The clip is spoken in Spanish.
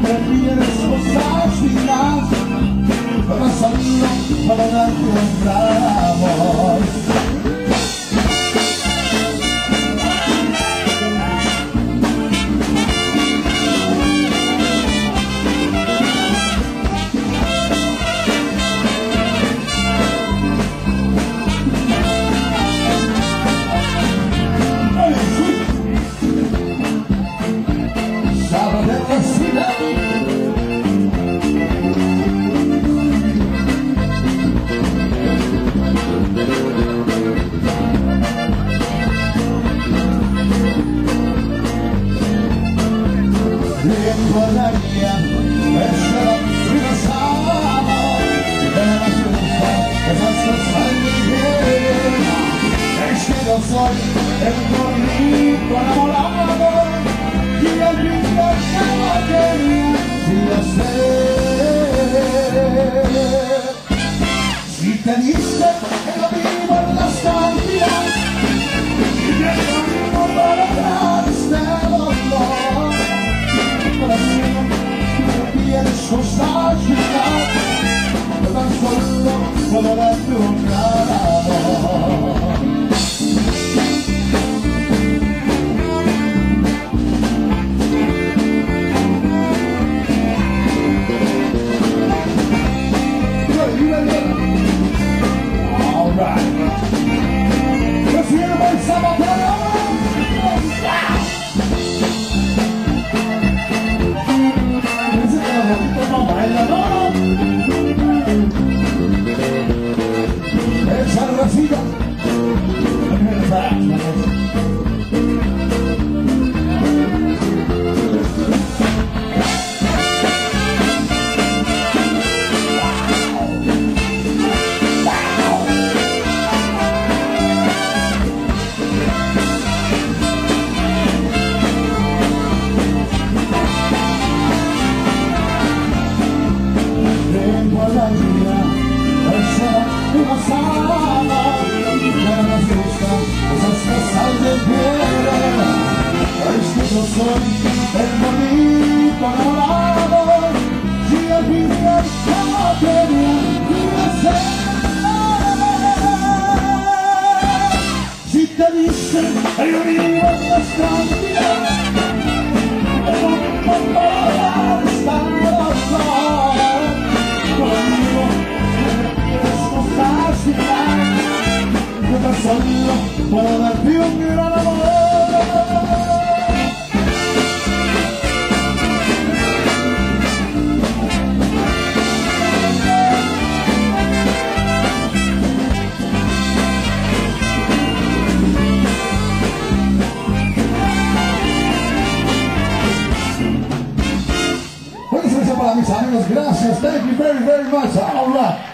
prefieres cosas finas, pero solo para darte un gran amor. Ricordaría essere rilassato della fiducia che faccio salire e scedo soli e corrido enamorado y al pintar la quería si lo sé. Si te dice que lo vivo en la estancia y que camino para atrás de dolor, prefieres cosas finas, pero tan solo puedo darte un gran amor. All right. Prefiero el sábado. Esa racita una sala que nos gusta esas cosas de piedra. Es que yo soy el bonito enamorado y al final no quería crecer. Si te dicen que yo vivo en la estancia, no para estar solo conmigo. Yo tan solo puedo darte un gran amor. Bueno, eso es para mis amigos. Gracias. Thank you very much. All right.